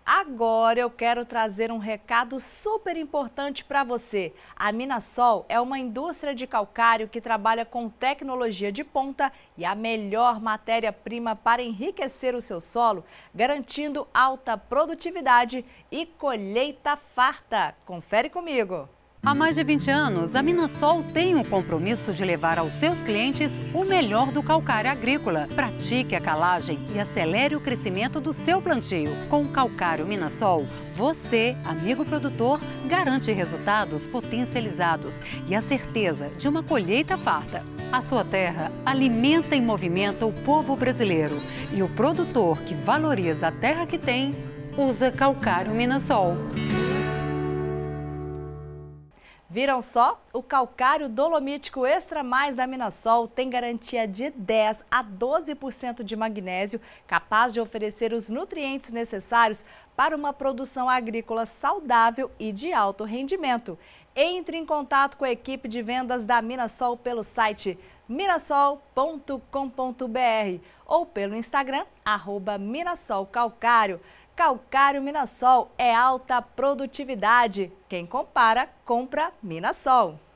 Agora eu quero trazer um recado super importante para você. A Minasol é uma indústria de calcário que trabalha com tecnologia de ponta e a melhor matéria-prima para enriquecer o seu solo, garantindo alta produtividade e colheita farta. Confere comigo! Há mais de 20 anos, a Minasol tem o compromisso de levar aos seus clientes o melhor do calcário agrícola. Pratique a calagem e acelere o crescimento do seu plantio. Com o calcário Minasol, você, amigo produtor, garante resultados potencializados e a certeza de uma colheita farta. A sua terra alimenta e movimenta o povo brasileiro. E o produtor que valoriza a terra que tem, usa calcário Minasol. Viram só? O calcário dolomítico Extra Mais da Minasol tem garantia de 10 a 12% de magnésio, capaz de oferecer os nutrientes necessários para uma produção agrícola saudável e de alto rendimento. Entre em contato com a equipe de vendas da Minasol pelo site minasol.com.br ou pelo Instagram, @MinasolCalcário. Calcário Minasol é alta produtividade. Quem compara, compra Minasol.